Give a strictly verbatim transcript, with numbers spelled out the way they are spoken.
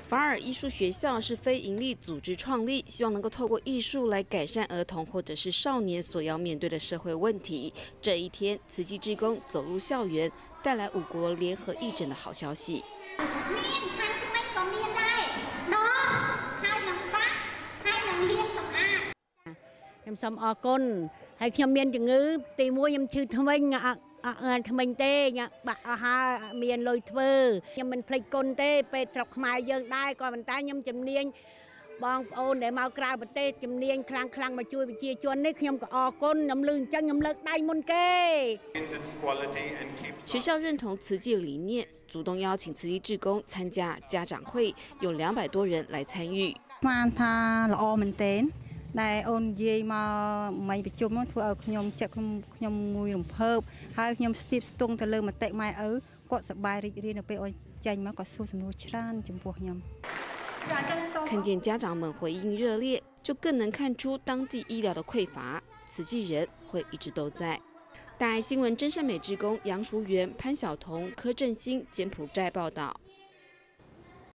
法尔艺术学校是非营利组织创立，希望能够透过艺术来改善儿童或者是少年所要面对的社会问题。这一天，慈济志工走入校园，带来五国联合义诊的好消息。 ខ្ញុំសូមអរគុណហើយខ្ញុំមានជំងឺទីមួយខ្ញុំឈឺធ្មេញធ្មេញទេបាក់អស់ហើយមានលុយធ្វើខ្ញុំមិនភ្លេចគុណទេពេទ្យស្រុកខ្មែរយើងដែរក៏ប៉ុន្តែខ្ញុំជំនាញបងប្អូនដែលមកក្រៅប្រទេសជំនាញខ្លាំងខ្លាំងមកជួយប្រជាជននេះខ្ញុំក៏អរគុណខ្ញុំលឺអញ្ចឹងខ្ញុំលើកដៃមុនគេ学校认同慈济理念，主动邀请慈济志工参加家长会，有两百多人来参与。 បានថាល្អមែនទែនដែលអូននិយាយមកមិនប្រជុំធ្វើឲ្យខ្ញុំចិត្តខ្ញុំខ្ញុំងួយរំភើបហើយខ្ញុំស្ទាបស្ទង់ទៅលើមតិម៉ែឪគាត់សប្បាយរីករាយនៅពេលអូនចេញមកគាត់សួរសំណួរច្រើនចំពោះខ្ញុំ看见家长们回应热烈，就更能看出当地医疗的匮乏。慈济人会一直都在。大爱新闻真善美志工杨淑媛、潘晓彤、柯振兴柬埔寨报道。